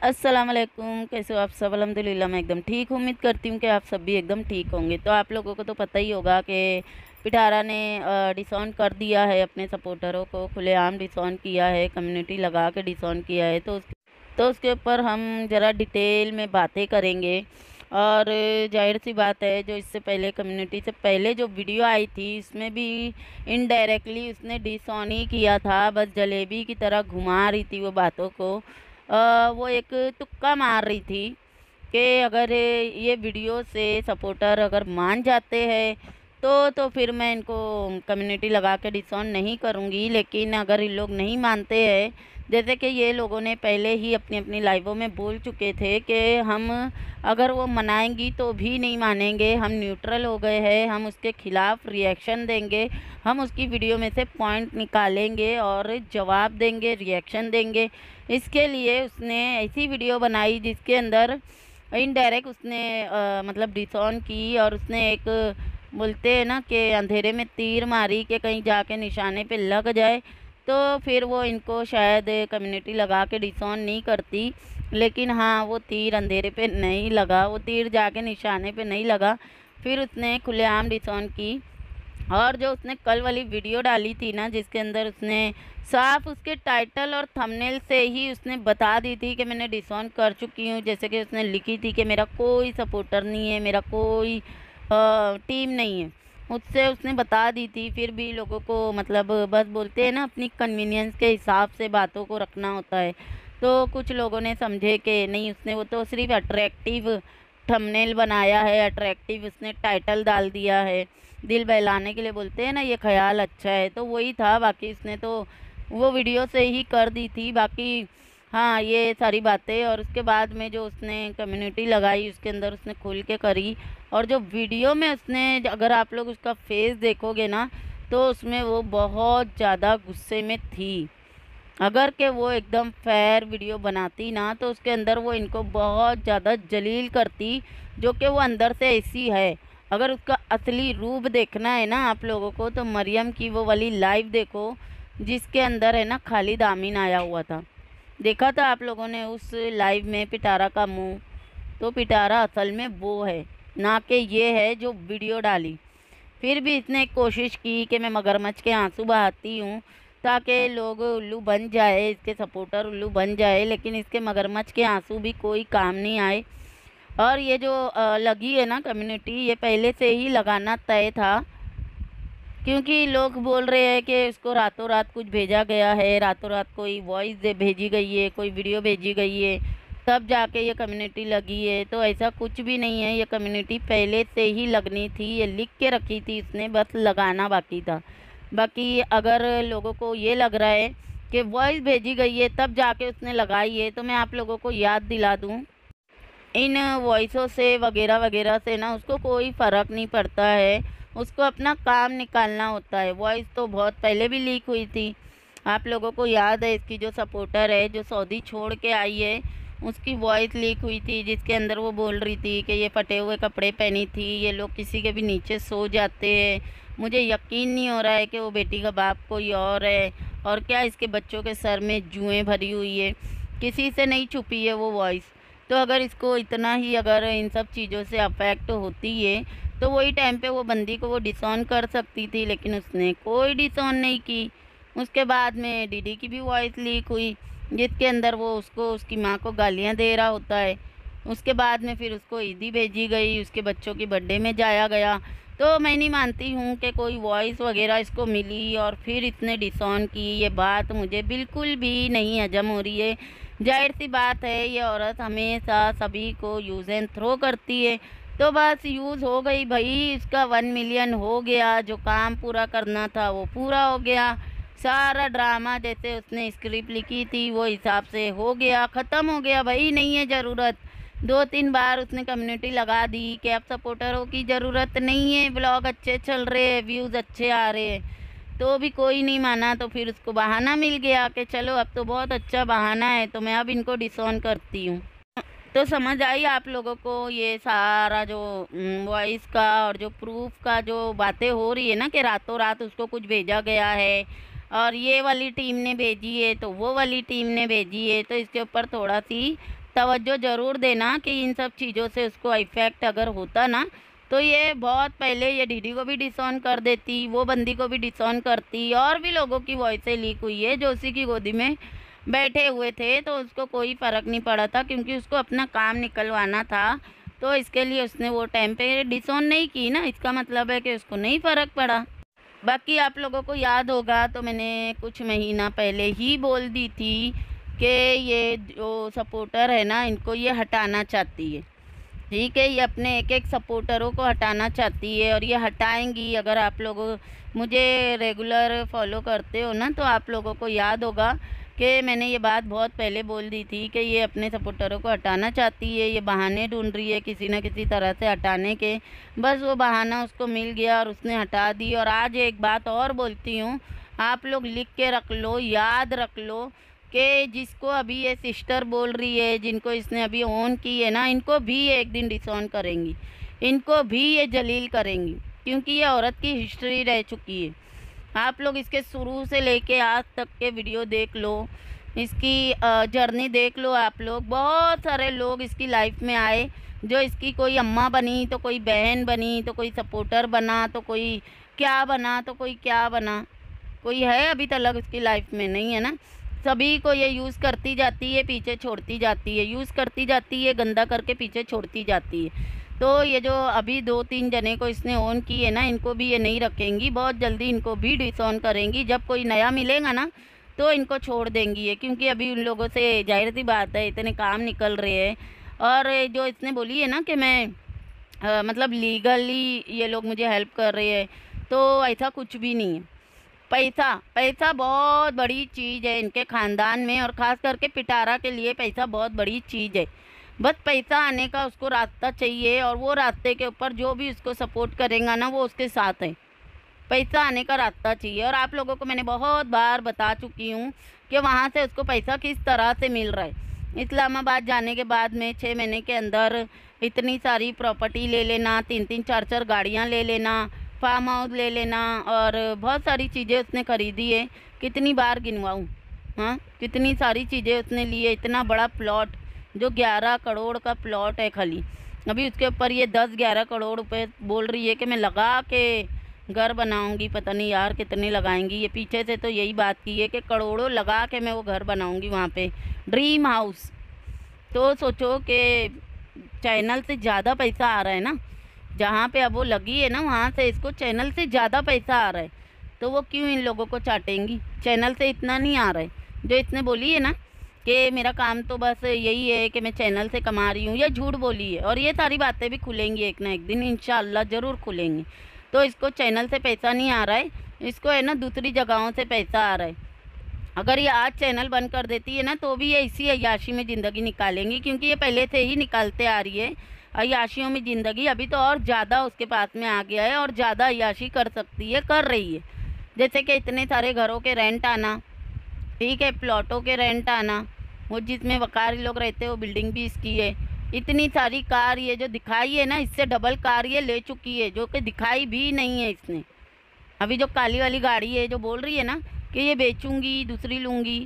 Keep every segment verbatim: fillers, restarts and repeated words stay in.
अस्सलाम वालेकुम, कैसे हो आप सब? अल्हम्दुलिल्लाह मैं एकदम ठीक हूँ। उम्मीद करती हूँ कि आप सब भी एकदम ठीक होंगे। तो आप लोगों को तो पता ही होगा कि पिटारा ने अ, डिसऑन कर दिया है अपने सपोर्टरों को, खुलेआम डिसऑन किया है, कम्युनिटी लगा के डिसऑन किया है। तो उस तो उसके ऊपर हम ज़रा डिटेल में बातें करेंगे। और ज़ाहिर-सी बात है, जो इससे पहले कम्युनिटी से पहले जो वीडियो आई थी, इसमें भी इनडायरेक्टली उसने डिसऑन ही किया था, बस जलेबी की तरह घुमा रही थी वो बातों को। अ, वो एक तुक्का मार रही थी कि अगर ये वीडियो से सपोर्टर अगर मान जाते हैं तो तो फिर मैं इनको कम्युनिटी लगा के डिसऑन नहीं करूँगी। लेकिन अगर ये लोग नहीं मानते हैं, जैसे कि ये लोगों ने पहले ही अपनी अपनी लाइवों में बोल चुके थे कि हम अगर वो मनाएंगी तो भी नहीं मानेंगे, हम न्यूट्रल हो गए हैं, हम उसके खिलाफ रिएक्शन देंगे, हम उसकी वीडियो में से पॉइंट निकालेंगे और जवाब देंगे, रिएक्शन देंगे। इसके लिए उसने ऐसी वीडियो बनाई जिसके अंदर इनडायरेक्ट उसने अ, मतलब डिसऑन की, और उसने एक बोलते हैं ना कि अंधेरे में तीर मारी कि कहीं जाके निशाने पे लग जाए। तो फिर वो इनको शायद कम्युनिटी लगा के डिसऑन नहीं करती। लेकिन हाँ, वो तीर अंधेरे पे नहीं लगा, वो तीर जाके निशाने पे नहीं लगा। फिर उसने खुलेआम डिसऑन की। और जो उसने कल वाली वीडियो डाली थी ना, जिसके अंदर उसने साफ उसके टाइटल और थंबनेल से ही उसने बता दी थी कि मैंने डिसऑन कर चुकी हूँ। जैसे कि उसने लिखी थी कि मेरा कोई सपोर्टर नहीं है, मेरा कोई अ, टीम नहीं है, मुझसे उसने बता दी थी। फिर भी लोगों को मतलब बस बोलते हैं ना, अपनी कन्वीनियंस के हिसाब से बातों को रखना होता है। तो कुछ लोगों ने समझे कि नहीं, उसने वो तो सिर्फ अट्रैक्टिव थंबनेल बनाया है, अट्रैक्टिव उसने टाइटल डाल दिया है, दिल बहलाने के लिए बोलते हैं ना, ये ख्याल अच्छा है, तो वही था। बाकी उसने तो वो वीडियो से ही कर दी थी। बाकी हाँ, ये सारी बातें। और उसके बाद में जो उसने कम्युनिटी लगाई, उसके अंदर उसने खुल के करी। और जो वीडियो में उसने, अगर आप लोग उसका फेस देखोगे ना, तो उसमें वो बहुत ज़्यादा गुस्से में थी। अगर के वो एकदम फेयर वीडियो बनाती ना, तो उसके अंदर वो इनको बहुत ज़्यादा जलील करती, जो कि वो अंदर से ऐसी है। अगर उसका असली रूप देखना है ना आप लोगों को, तो मरियम की वो वाली लाइव देखो, जिसके अंदर है ना खालिद आमीन आया हुआ था। देखा था आप लोगों ने उस लाइव में पिटारा का मुंह? तो पिटारा असल में वो है, ना कि ये है जो वीडियो डाली। फिर भी इसने एक कोशिश की कि मैं मगरमच्छ के आंसू बहाती हूँ, ताकि लोग उल्लू बन जाए, इसके सपोर्टर उल्लू बन जाए। लेकिन इसके मगरमच्छ के आंसू भी कोई काम नहीं आए। और ये जो अ, लगी है ना कम्युनिटी, ये पहले से ही लगाना तय था, क्योंकि लोग बोल रहे हैं कि उसको रातों रात कुछ भेजा गया है, रातों रात कोई वॉइस दे भेजी गई है, कोई वीडियो भेजी गई है, तब जाके ये कम्युनिटी लगी है। तो ऐसा कुछ भी नहीं है, ये कम्युनिटी पहले से ही लगनी थी, ये लिख के रखी थी इसने, बस लगाना बाकी था। बाकी अगर लोगों को ये लग रहा है कि वॉइस भेजी गई है तब जाके उसने लगाई है, तो मैं आप लोगों को याद दिला दूँ, इन वॉइसों से वगैरह वगैरह से ना उसको कोई फ़र्क नहीं पड़ता है। उसको अपना काम निकालना होता है। वॉइस तो बहुत पहले भी लीक हुई थी, आप लोगों को याद है। इसकी जो सपोर्टर है, जो सऊदी छोड़ के आई है, उसकी वॉइस लीक हुई थी, जिसके अंदर वो बोल रही थी कि ये फटे हुए कपड़े पहनी थी, ये लोग किसी के भी नीचे सो जाते हैं, मुझे यकीन नहीं हो रहा है कि वो बेटी का बाप कोई और है, और क्या इसके बच्चों के सर में जुएँ भरी हुई है। किसी से नहीं छुपी है वो वॉइस। तो अगर इसको इतना ही अगर इन सब चीज़ों से अफेक्ट होती है, तो वही टाइम पे वो बंदी को वो डिसऑन कर सकती थी, लेकिन उसने कोई डिसऑन नहीं की। उसके बाद में डीडी की भी वॉइस लीक हुई, जिसके अंदर वो उसको उसकी माँ को गालियाँ दे रहा होता है। उसके बाद में फिर उसको ईदी भेजी गई, उसके बच्चों की बर्थडे में जाया गया। तो मैं नहीं मानती हूँ कि कोई वॉइस वगैरह इसको मिली और फिर इसने डिसऑन की। ये बात मुझे बिल्कुल भी नहीं हजम हो रही है। जाहिर सी बात है, ये औरत हमेशा सभी को यूज़ एंड थ्रो करती है। तो बस यूज़ हो गई भाई, इसका वन मिलियन हो गया, जो काम पूरा करना था वो पूरा हो गया। सारा ड्रामा जैसे उसने स्क्रिप्ट लिखी थी वो हिसाब से हो गया, ख़त्म हो गया भाई, नहीं है ज़रूरत। दो तीन बार उसने कम्युनिटी लगा दी कि अब सपोर्टरों की ज़रूरत नहीं है, ब्लॉग अच्छे चल रहे हैं, व्यूज़ अच्छे आ रहे हैं, तो भी कोई नहीं माना। तो फिर उसको बहाना मिल गया कि चलो अब तो बहुत अच्छा बहाना है, तो मैं अब इनको डिसऑन करती हूँ। तो समझ आई आप लोगों को ये सारा जो वॉइस का और जो प्रूफ का जो बातें हो रही है ना, कि रातों रात उसको कुछ भेजा गया है और ये वाली टीम ने भेजी है, तो वो वाली टीम ने भेजी है। तो इसके ऊपर थोड़ा सी तवज्जो ज़रूर देना कि इन सब चीज़ों से उसको इफ़ेक्ट अगर होता ना तो ये बहुत पहले ये दीदी को भी डिसऑन कर देती, वो बंदी को भी डिसऑन करती, और भी लोगों की वॉइसें लीक हुई है जो उसी की गोदी में बैठे हुए थे, तो उसको कोई फ़र्क नहीं पड़ा था क्योंकि उसको अपना काम निकलवाना था। तो इसके लिए उसने वो टाइम पे डिसऑन नहीं की ना, इसका मतलब है कि उसको नहीं फ़र्क पड़ा। बाकी आप लोगों को याद होगा तो मैंने कुछ महीना पहले ही बोल दी थी कि ये जो सपोर्टर है ना, इनको ये हटाना चाहती है। ठीक है, ये अपने एक एक सपोर्टरों को हटाना चाहती है और ये हटाएंगी। अगर आप लोग मुझे रेगुलर फॉलो करते हो ना तो आप लोगों को याद होगा कि मैंने ये बात बहुत पहले बोल दी थी कि ये अपने सपोर्टरों को हटाना चाहती है, ये बहाने ढूंढ रही है किसी न किसी तरह से हटाने के। बस वो बहाना उसको मिल गया और उसने हटा दी। और आज एक बात और बोलती हूँ, आप लोग लिख के रख लो, याद रख लो कि जिसको अभी ये सिस्टर बोल रही है, जिनको इसने अभी ऑन की है ना, इनको भी एक दिन डिसऑन करेंगी, इनको भी ये जलील करेंगी, क्योंकि ये औरत की हिस्ट्री रह चुकी है। आप लोग इसके शुरू से लेके आज तक के वीडियो देख लो, इसकी जर्नी देख लो। आप लोग बहुत सारे लोग इसकी लाइफ में आए, जो इसकी कोई अम्मा बनी तो कोई बहन बनी तो कोई सपोर्टर बना तो कोई क्या बना तो कोई क्या बना। कोई है अभी तक इसकी लाइफ में? नहीं है ना। सभी को ये यूज़ करती जाती है, पीछे छोड़ती जाती है, यूज़ करती जाती है, गंदा करके पीछे छोड़ती जाती है। तो ये जो अभी दो तीन जने को इसने ऑन की है ना, इनको भी ये नहीं रखेंगी, बहुत जल्दी इनको भी डिसऑन करेंगी। जब कोई नया मिलेगा ना तो इनको छोड़ देंगी ये, क्योंकि अभी उन लोगों से जाहिर सी बात है इतने काम निकल रहे हैं। और जो इसने बोली है ना कि मैं आ, मतलब लीगली ये लोग मुझे हेल्प कर रहे हैं, तो ऐसा कुछ भी नहीं है। पैसा पैसा बहुत बड़ी चीज़ है इनके ख़ानदान में, और ख़ास करके पिटारा के लिए पैसा बहुत बड़ी चीज़ है। बस पैसा आने का उसको रास्ता चाहिए, और वो रास्ते के ऊपर जो भी उसको सपोर्ट करेगा ना वो उसके साथ है। पैसा आने का रास्ता चाहिए। और आप लोगों को मैंने बहुत बार बता चुकी हूँ कि वहाँ से उसको पैसा किस तरह से मिल रहा है। इस्लामाबाद जाने के बाद में छः महीने के अंदर इतनी सारी प्रॉपर्टी ले लेना, तीन तीन चार चार गाड़ियाँ ले लेना, फार्म हाउस ले लेना, और बहुत सारी चीज़ें उसने ख़रीदी है। कितनी बार गिनवाऊँ? हाँ, कितनी सारी चीज़ें उसने ली है। इतना बड़ा प्लॉट जो ग्यारह करोड़ का प्लॉट है खाली, अभी उसके ऊपर ये दस ग्यारह करोड़ रुपए बोल रही है कि मैं लगा के घर बनाऊंगी। पता नहीं यार कितने लगाएंगी। ये पीछे से तो यही बात की है कि करोड़ों लगा के मैं वो घर बनाऊंगी वहाँ पे, ड्रीम हाउस। तो सोचो कि चैनल से ज़्यादा पैसा आ रहा है ना, जहाँ पे अब वो लगी है ना वहाँ से इसको चैनल से ज़्यादा पैसा आ रहा है। तो वो क्यों इन लोगों को चाटेंगी? चैनल से इतना नहीं आ रहा है। जो इसने बोली है ना कि मेरा काम तो बस यही है कि मैं चैनल से कमा रही हूँ, ये झूठ बोली है। और ये सारी बातें भी खुलेंगी एक ना एक दिन, इंशाल्लाह ज़रूर खुलेंगी। तो इसको चैनल से पैसा नहीं आ रहा है, इसको है ना दूसरी जगहों से पैसा आ रहा है। अगर ये आज चैनल बंद कर देती है ना तो भी ये इसी अय्याशी में ज़िंदगी निकालेंगी, क्योंकि ये पहले से ही निकालते आ रही है अय्याशियों में ज़िंदगी। अभी तो और ज़्यादा उसके पास में आ गया है और ज़्यादा अय्याशी कर सकती है, कर रही है। जैसे कि इतने सारे घरों के रेंट आना, ठीक है, प्लॉटों के रेंट आना, वो जिसमें वकारी लोग रहते हैं वो बिल्डिंग भी इसकी है। इतनी सारी कार ये जो दिखाई है ना, इससे डबल कार ये ले चुकी है, जो कि दिखाई भी नहीं है इसने। अभी जो काली वाली गाड़ी है जो बोल रही है ना कि ये बेचूंगी दूसरी लूँगी,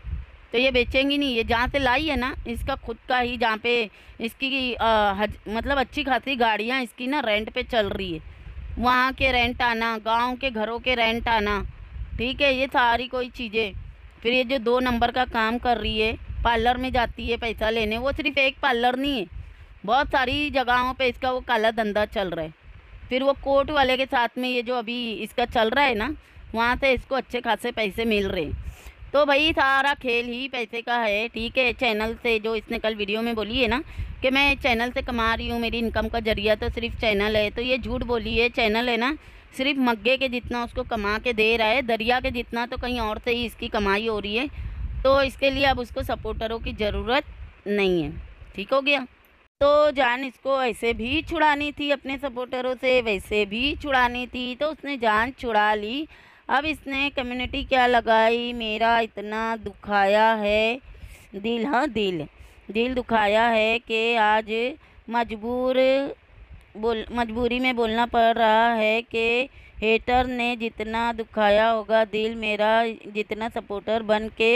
तो ये बेचेंगी नहीं। ये जहाँ से लाई है ना इसका खुद का ही, जहाँ पे इसकी आ, हज, मतलब अच्छी खासी गाड़ियाँ इसकी ना रेंट पे चल रही है, वहाँ के रेंट आना, गांव के घरों के रेंट आना, ठीक है, ये सारी कोई चीज़ें। फिर ये जो दो नंबर का काम कर रही है, पार्लर में जाती है पैसा लेने, वो सिर्फ एक पार्लर नहीं है, बहुत सारी जगहों पे इसका वो काला धंधा चल रहा है। फिर वो कोर्ट वाले के साथ में ये जो अभी इसका चल रहा है ना, वहाँ से इसको अच्छे खासे पैसे मिल रहे हैं। तो भाई सारा खेल ही पैसे का है, ठीक है। चैनल से जो इसने कल वीडियो में बोली है ना कि मैं चैनल से कमा रही हूँ, मेरी इनकम का जरिया तो सिर्फ चैनल है, तो ये झूठ बोली है। चैनल है ना सिर्फ मग्गे के जितना उसको कमा के दे रहा है, दरिया के जितना तो कहीं और से ही इसकी कमाई हो रही है। तो इसके लिए अब उसको सपोर्टरों की ज़रूरत नहीं है, ठीक हो गया। तो जान इसको ऐसे भी छुड़ानी थी अपने सपोर्टरों से, वैसे भी छुड़ानी थी, तो उसने जान छुड़ा ली। अब इसने कम्युनिटी क्या लगाई, मेरा इतना दुखाया है दिल, हाँ दिल दिल दुखाया है कि आज मजबूर बोल मजबूरी में बोलना पड़ रहा है कि हेटर ने जितना दुखाया होगा दिल मेरा, जितना सपोर्टर बन के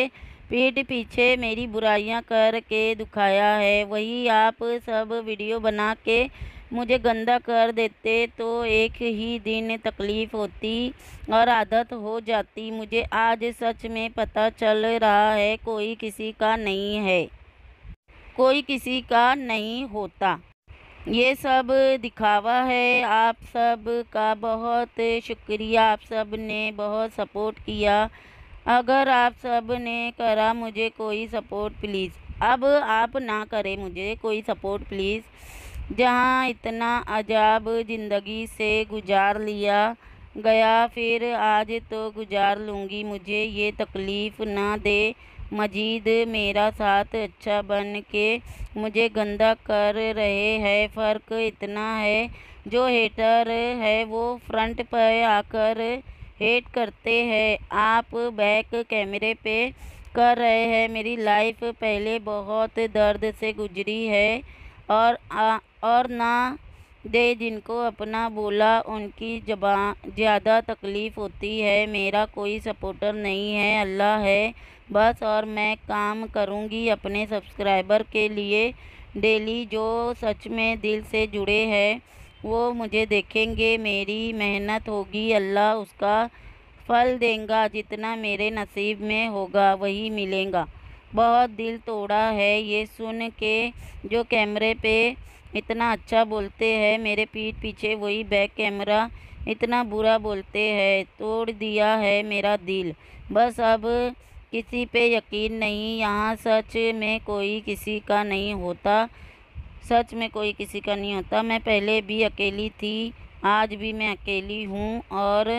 पीठ पीछे मेरी बुराइयां कर के दुखाया है, वही आप सब वीडियो बना के मुझे गंदा कर देते तो एक ही दिन तकलीफ़ होती और आदत हो जाती। मुझे आज सच में पता चल रहा है कोई किसी का नहीं है, कोई किसी का नहीं होता। ये सब दिखावा है। आप सब का बहुत शुक्रिया, आप सब ने बहुत सपोर्ट किया। अगर आप सब ने करा मुझे कोई सपोर्ट प्लीज़, अब आप ना करें मुझे कोई सपोर्ट प्लीज़। जहाँ इतना अजाब ज़िंदगी से गुजार लिया गया, फिर आज तो गुजार लूँगी। मुझे ये तकलीफ़ ना दे मजीद, मेरा साथ अच्छा बन के मुझे गंदा कर रहे हैं। फ़र्क इतना है जो हेटर है वो फ्रंट पर आकर हेट करते हैं, आप बैक कैमरे पे कर रहे हैं। मेरी लाइफ पहले बहुत दर्द से गुजरी है और आ, और ना दे जिनको अपना बोला उनकी ज़बान ज़्यादा तकलीफ़ होती है। मेरा कोई सपोर्टर नहीं है, अल्लाह है बस, और मैं काम करूँगी अपने सब्सक्राइबर के लिए डेली। जो सच में दिल से जुड़े हैं वो मुझे देखेंगे, मेरी मेहनत होगी, अल्लाह उसका फल देगा। जितना मेरे नसीब में होगा वही मिलेगा। बहुत दिल तोड़ा है ये सुन के जो कैमरे पे इतना अच्छा बोलते हैं, मेरे पीठ पीछे वही बैक कैमरा इतना बुरा बोलते हैं। तोड़ दिया है मेरा दिल, बस अब किसी पे यकीन नहीं। यहाँ सच में कोई किसी का नहीं होता, सच में कोई किसी का नहीं होता। मैं पहले भी अकेली थी, आज भी मैं अकेली हूँ और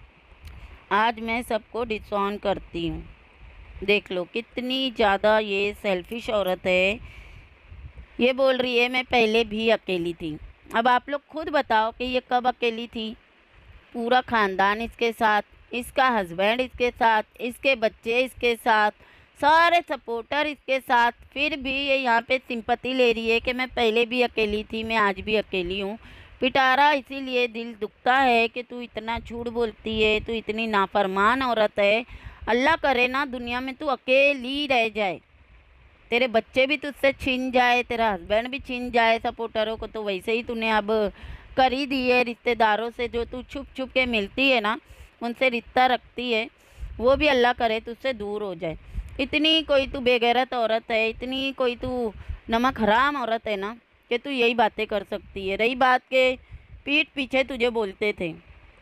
आज मैं सबको डिसऑन करती हूँ। देख लो कितनी ज़्यादा ये सेल्फिश औरत है। ये बोल रही है मैं पहले भी अकेली थी। अब आप लोग खुद बताओ कि ये कब अकेली थी। पूरा ख़ानदान इसके साथ, इसका हस्बैंड इसके साथ, इसके बच्चे इसके साथ, सारे सपोर्टर इसके साथ, फिर भी ये यहाँ पे सिंपैथी ले रही है कि मैं पहले भी अकेली थी, मैं आज भी अकेली हूँ। पिटारा इसीलिए दिल दुखता है कि तू इतना झूठ बोलती है, तू इतनी नाफरमान औरत है। अल्लाह करे ना दुनिया में तू अकेली रह जाए, तेरे बच्चे भी तुझसे छीन जाए, तेरा हस्बैंड भी छीन जाए। सपोर्टरों को तो वैसे ही तूने अब कर ही दी है। रिश्तेदारों से जो तू छुप छुप के मिलती है ना, उनसे रिश्ता रखती है, वो भी अल्लाह करे तुझसे दूर हो जाए। इतनी कोई तू बेगैरत औरत है, इतनी कोई तू नमक हराम औरत है ना कि तू यही बातें कर सकती है। रही बात के पीठ पीछे तुझे बोलते थे,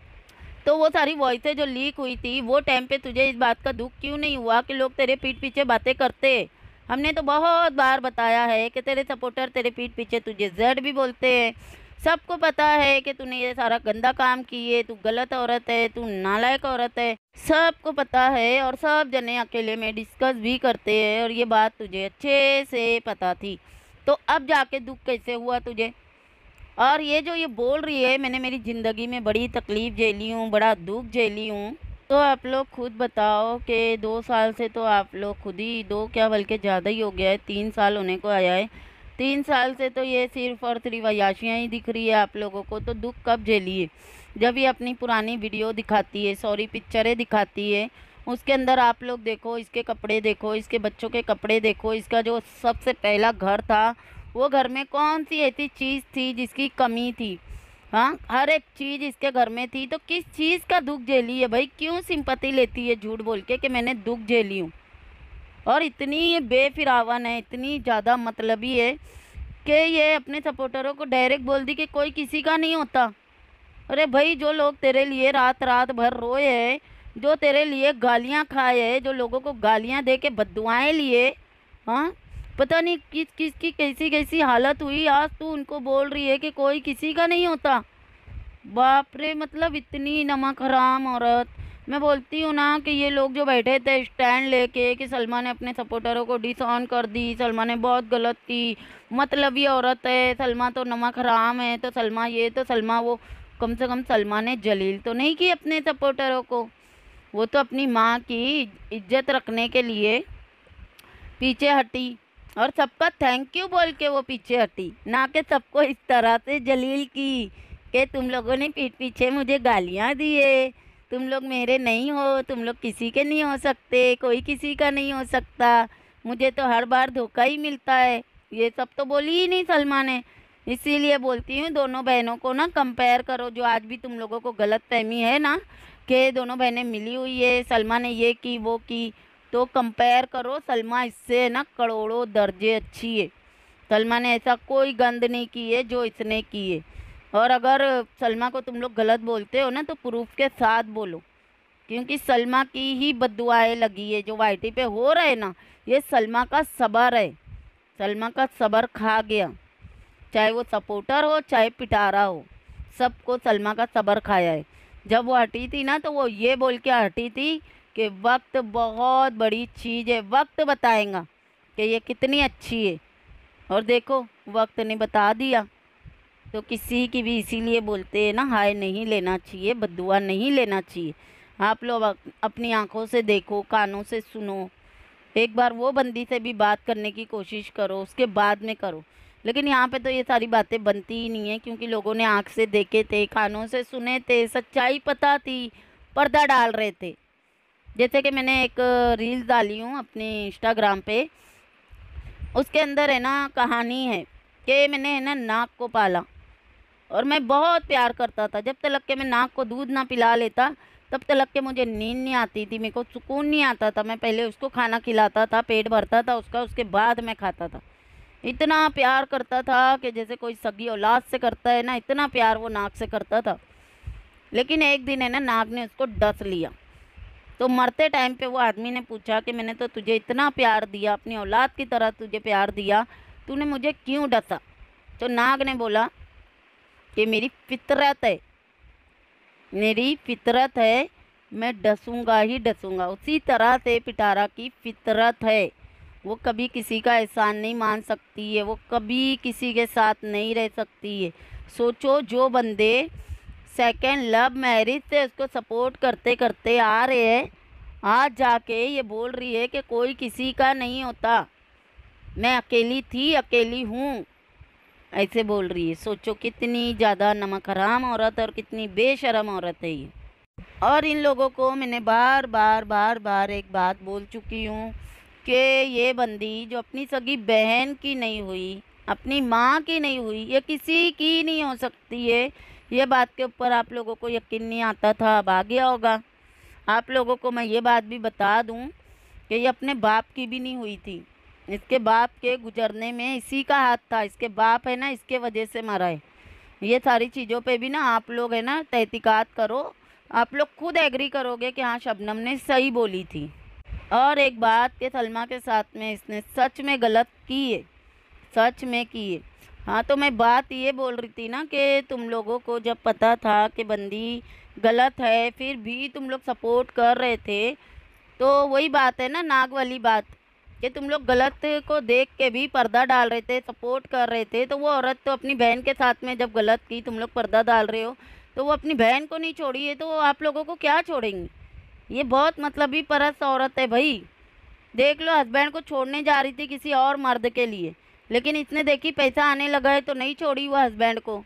तो वो सारी वॉइसें जो लीक हुई थी वो टाइम पे तुझे इस बात का दुख क्यों नहीं हुआ कि लोग तेरे पीठ पीछे बातें करते। हमने तो बहुत बार बताया है कि तेरे सपोर्टर तेरे पीठ पीछे तुझे जेड भी बोलते हैं। सबको पता है कि तूने ये सारा गंदा काम किए, तू गलत औरत है, तू नालायक औरत है, सबको पता है और सब जने अकेले में डिस्कस भी करते हैं और ये बात तुझे अच्छे से पता थी। तो अब जाके दुख कैसे हुआ तुझे। और ये जो ये बोल रही है मैंने मेरी ज़िंदगी में बड़ी तकलीफ़ झेली हूँ, बड़ा दुख झेली हूँ, तो आप लोग खुद बताओ कि दो साल से तो आप लोग खुद ही, दो क्या बल्कि ज़्यादा ही हो गया है, तीन साल होने को आया है। तीन साल से तो ये सिर्फ और सिर्फ अय्याशियाँ ही दिख रही है आप लोगों को। तो दुख कब झेलिए, जब ये अपनी पुरानी वीडियो दिखाती है, सॉरी पिक्चरें दिखाती है, उसके अंदर आप लोग देखो, इसके कपड़े देखो, इसके बच्चों के कपड़े देखो, इसका जो सबसे पहला घर था वो घर में कौन सी ऐसी चीज़ थी जिसकी कमी थी। हाँ, हर एक चीज़ इसके घर में थी। तो किस चीज़ का दुख झेली है भाई, क्यों सिंपैथी लेती है झूठ बोल के कि मैंने दुख झेली हूँ। और इतनी ये बेफिरावन है, इतनी ज़्यादा मतलबी है कि ये अपने सपोर्टरों को डायरेक्ट बोल दी कि कोई किसी का नहीं होता। अरे भाई, जो लोग तेरे लिए रात रात भर रोए हैं, जो तेरे लिए गालियाँ खाए हैं, जो लोगों को गालियाँ दे के बद्दुआएँ लिए, हाँ, पता नहीं किस किस की कैसी कैसी हालत हुई, आज तू उनको बोल रही है कि कोई किसी का नहीं होता। बाप रे, मतलब इतनी नमक हराम औरत। मैं बोलती हूँ ना कि ये लोग जो बैठे थे स्टैंड लेके कि सलमा ने अपने सपोर्टरों को डिसऑन कर दी, सलमा ने बहुत गलत की, मतलब ये औरत है, सलमा तो नमक हराम है, तो सलमा ये, तो सलमा वो, कम से कम सलमा ने जलील तो नहीं की अपने सपोर्टरों को। वो तो अपनी माँ की इज्जत रखने के लिए पीछे हटी और सबका थैंक यू बोल के वो पीछे हटी, ना कि सबको इस तरह से जलील की कि तुम लोगों ने पीठ पीछे मुझे गालियाँ दिए, तुम लोग मेरे नहीं हो, तुम लोग किसी के नहीं हो सकते, कोई किसी का नहीं हो सकता, मुझे तो हर बार धोखा ही मिलता है। ये सब तो बोली ही नहीं सलमा ने। इसीलिए बोलती हूँ दोनों बहनों को ना कंपेयर करो। जो आज भी तुम लोगों को गलत फहमी है ना कि दोनों बहनें मिली हुई है, सलमा ने ये की वो की, तो कंपेयर करो। सलमा इससे ना करोड़ों दर्जे अच्छी है। सलमा ने ऐसा कोई गंद नहीं की है जो इसने की है। और अगर सलमा को तुम लोग गलत बोलते हो ना तो प्रूफ के साथ बोलो, क्योंकि सलमा की ही बद्दुआएं लगी है। जो वाईटी पे हो रहा है ना, ये सलमा का सबर है। सलमा का सबर खा गया, चाहे वो सपोर्टर हो चाहे पिटारा हो, सबको सलमा का सबर खाया है। जब वो हटी थी ना तो वो ये बोल के हटी थी कि वक्त बहुत बड़ी चीज़ है, वक्त बताएगा कि ये कितनी अच्छी है। और देखो वक्त ने बता दिया। तो किसी की भी इसीलिए बोलते हैं ना, हाय नहीं लेना चाहिए, बद्दुआ नहीं लेना चाहिए। आप लोग अप- अपनी आंखों से देखो, कानों से सुनो। एक बार वो बंदी से भी बात करने की कोशिश करो, उसके बाद में करो। लेकिन यहाँ पे तो ये सारी बातें बनती ही नहीं है, क्योंकि लोगों ने आंख से देखे थे, कानों से सुने थे, सच्चाई पता थी, पर्दा डाल रहे थे। जैसे कि मैंने एक रील्स डाली हूँ अपने इंस्टाग्राम पे, उसके अंदर है ना कहानी है कि मैंने है ना नाक को पाला और मैं बहुत प्यार करता था। जब तक के मैं नाक को दूध ना पिला लेता तब तक के मुझे नींद नहीं आती थी, मेरे को सुकून नहीं आता था। मैं पहले उसको खाना खिलाता था, पेट भरता था उसका, उसके बाद मैं खाता था। इतना प्यार करता था कि जैसे कोई सगी औलाद से करता है ना, इतना प्यार वो नाक से करता था। लेकिन एक दिन है ना नाक ने उसको डस लिया। तो मरते टाइम पे वो आदमी ने पूछा कि मैंने तो तुझे इतना प्यार दिया, अपनी औलाद की तरह तुझे प्यार दिया, तूने मुझे क्यों डसा? तो नाग ने बोला कि मेरी फितरत है, मेरी फितरत है, मैं डसूंगा ही डसूंगा। उसी तरह से पिटारा की फितरत है, वो कभी किसी का एहसान नहीं मान सकती है, वो कभी किसी के साथ नहीं रह सकती है। सोचो, जो बंदे सेकेंड लव मैरिज से उसको सपोर्ट करते करते आ रहे हैं, आज जाके ये बोल रही है कि कोई किसी का नहीं होता, मैं अकेली थी अकेली हूँ, ऐसे बोल रही है। सोचो कितनी ज़्यादा नमक हराम औरत और कितनी बेशरम औरत है ये। और इन लोगों को मैंने बार बार बार बार एक बात बोल चुकी हूँ कि ये बंदी जो अपनी सगी बहन की नहीं हुई, अपनी माँ की नहीं हुई, ये किसी की नहीं हो सकती है। ये बात के ऊपर आप लोगों को यकीन नहीं आता था, अब आ गया होगा। आप लोगों को मैं ये बात भी बता दूँ कि ये अपने बाप की भी नहीं हुई थी। इसके बाप के गुजरने में इसी का हाथ था। इसके बाप है ना, इसके वजह से मरा है। ये सारी चीज़ों पे भी ना आप लोग है ना तहकीकात करो, आप लोग खुद एग्री करोगे कि हाँ शबनम ने सही बोली थी। और एक बात कि सलमा के साथ में इसने सच में गलत की है, सच में की है। हाँ, तो मैं बात ये बोल रही थी ना कि तुम लोगों को जब पता था कि बंदी गलत है फिर भी तुम लोग सपोर्ट कर रहे थे, तो वही बात है ना नाग वाली बात कि तुम लोग गलत को देख के भी पर्दा डाल रहे थे, सपोर्ट कर रहे थे। तो वो औरत तो अपनी बहन के साथ में जब गलत की, तुम लोग पर्दा डाल रहे हो, तो वो अपनी बहन को नहीं छोड़ी है, तो वो आप लोगों को क्या छोड़ेंगी? ये बहुत मतलबी परस्त औरत है भाई। देख लो, हस्बैंड को छोड़ने जा रही थी किसी और मर्द के लिए, लेकिन इसने देखी पैसा आने लगा है तो नहीं छोड़ी वो हस्बैंड को।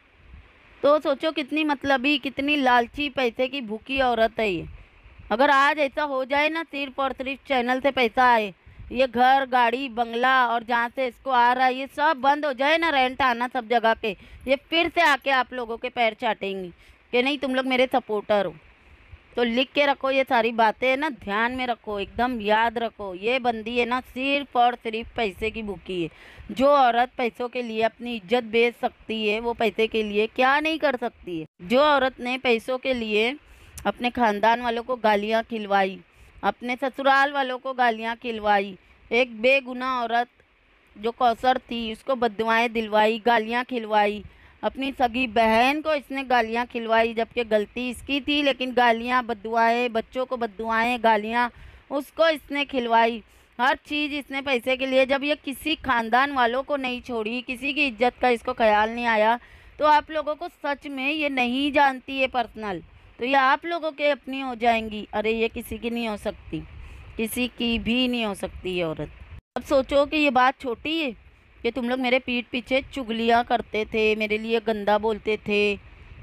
तो सोचो कितनी मतलबी, कितनी लालची, पैसे की भूखी औरत है ये। अगर आज ऐसा हो जाए ना, सिर्फ और सिर्फ चैनल से पैसा आए, ये घर गाड़ी बंगला और जहाँ से इसको आ रहा है ये सब बंद हो जाए ना, रेंट आना सब जगह पे, ये फिर से आके आप लोगों के पैर चाटेंगी कि नहीं तुम लोग मेरे सपोर्टर हो। तो लिख के रखो, ये सारी बातें है ना ध्यान में रखो, एकदम याद रखो। ये बंदी है ना सिर्फ और सिर्फ पैसे की भूखी है। जो औरत पैसों के लिए अपनी इज्जत बेच सकती है, वो पैसे के लिए क्या नहीं कर सकती है। जो औरत ने पैसों के लिए अपने खानदान वालों को गालियाँ खिलवाई, अपने ससुराल वालों को गालियाँ खिलवाई, एक बेगुनाह औरत जो कौसर थी उसको बददुआएं दिलवाई, गालियाँ खिलवाई, अपनी सगी बहन को इसने गालियाँ खिलवाई, जबकि गलती इसकी थी, लेकिन गालियाँ बददुआएं, बच्चों को बददुआएं गालियाँ उसको इसने खिलवाई। हर चीज़ इसने पैसे के लिए। जब ये किसी खानदान वालों को नहीं छोड़ी, किसी की इज्जत का इसको ख्याल नहीं आया, तो आप लोगों को सच में ये नहीं जानती है पर्सनल, तो ये आप लोगों के अपनी हो जाएंगी। अरे ये किसी की नहीं हो सकती, किसी की भी नहीं हो सकती ये औरत। अब सोचो कि ये बात छोटी है कि तुम लोग मेरे पीठ पीछे चुगलियाँ करते थे, मेरे लिए गंदा बोलते थे,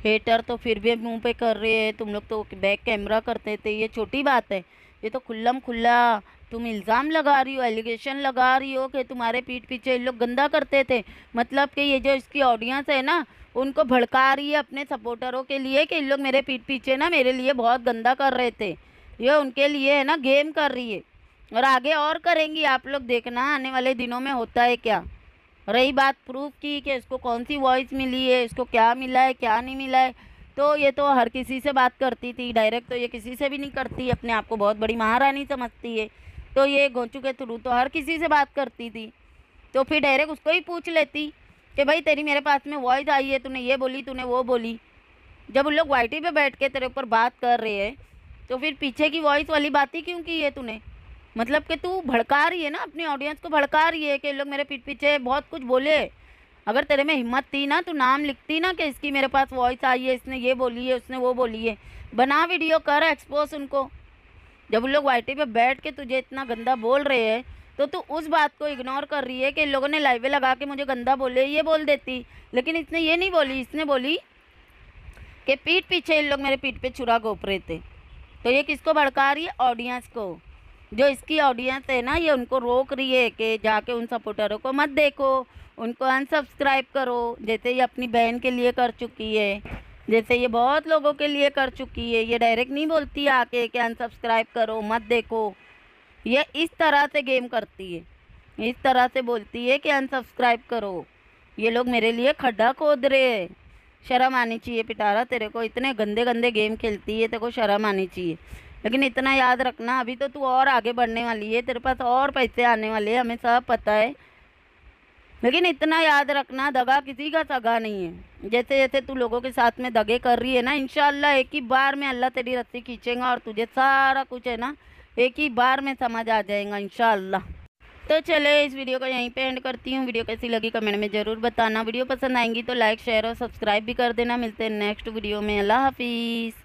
हेटर तो फिर भी मुंह पे कर रहे हैं, तुम लोग तो बैक कैमरा करते थे, ये छोटी बात है। ये तो खुल्लम खुल्ला तुम इल्ज़ाम लगा रही हो, एलिगेशन लगा रही हो कि तुम्हारे पीठ पीछे ये लोग गंदा करते थे। मतलब कि ये जो इसकी ऑडियंस है ना, उनको भड़का रही है अपने सपोर्टरों के लिए कि इन लोग मेरे पीठ पीछे ना मेरे लिए बहुत गंदा कर रहे थे। ये उनके लिए है ना, गेम कर रही है, और आगे और करेंगी। आप लोग देखना आने वाले दिनों में होता है क्या। रही बात प्रूफ की कि इसको कौन सी वॉइस मिली है, इसको क्या मिला है क्या नहीं मिला है, तो ये तो हर किसी से बात करती थी डायरेक्ट, तो ये किसी से भी नहीं करती, अपने आप को बहुत बड़ी महारानी समझती है। तो ये गोचू के थ्रू तो हर किसी से बात करती थी, तो फिर डायरेक्ट उसको ही पूछ लेती कि भाई तेरी मेरे पास में वॉइस आई है, तूने ये बोली तूने वो बोली। जब उन लोग वाईटी पे बैठ के तेरे ऊपर बात कर रहे हैं तो फिर पीछे की वॉइस वाली बात ही क्यों की है तूने। मतलब कि तू भड़का रही है ना, अपनी ऑडियंस को भड़का रही है कि लोग मेरे पीठ पीछे बहुत कुछ बोले। अगर तेरे में हिम्मत थी ना, तू नाम लिखती ना कि इसकी मेरे पास वॉइस आई है, इसने ये बोली है, उसने वो बोली है, बना वीडियो कर एक्सपोज उनको। जब उन लोग वाईटी पे बैठ के तुझे इतना गंदा बोल रहे हैं तो तू उस बात को इग्नोर कर रही है कि इन लोगों ने लाइवे लगा के मुझे गंदा बोले, ये बोल देती। लेकिन इसने ये नहीं बोली, इसने बोली कि पीठ पीछे इन लोग मेरे पीठ पे छुरा घोंप रहे थे। तो ये किसको भड़का रही है? ऑडियंस को। जो इसकी ऑडियंस है ना, ये उनको रोक रही है कि जाके उन सपोर्टरों को मत देखो, उनको अनसब्सक्राइब करो, जैसे ये अपनी बहन के लिए कर चुकी है, जैसे ये बहुत लोगों के लिए कर चुकी है। ये डायरेक्ट नहीं बोलती आके कि अनसब्सक्राइब करो मत देखो, ये इस तरह से गेम करती है, इस तरह से बोलती है कि अनसब्सक्राइब करो। ये लोग मेरे लिए खड्डा खोद रहे हैं। शर्म आनी चाहिए पिटारा, तेरे को इतने गंदे गंदे गेम खेलती है, तेरे को शर्म आनी चाहिए। लेकिन इतना याद रखना, अभी तो तू और आगे बढ़ने वाली है, तेरे पास और पैसे आने वाले हैं, हमें सब पता है। लेकिन इतना याद रखना, दगा किसी का सगा नहीं है। जैसे जैसे तू लोगों के साथ में दगे कर रही है ना, इंशाल्लाह एक ही बार में अल्लाह तेरी रस्सी खींचेगा और तुझे सारा कुछ है ना एक ही बार में समझ आ जाएगा इंशाल्लाह। तो चले इस वीडियो को यहीं पे एंड करती हूँ। वीडियो कैसी लगी कमेंट में ज़रूर बताना। वीडियो पसंद आएंगी तो लाइक शेयर और सब्सक्राइब भी कर देना। मिलते हैं नेक्स्ट वीडियो में। अल्लाह हाफिज़।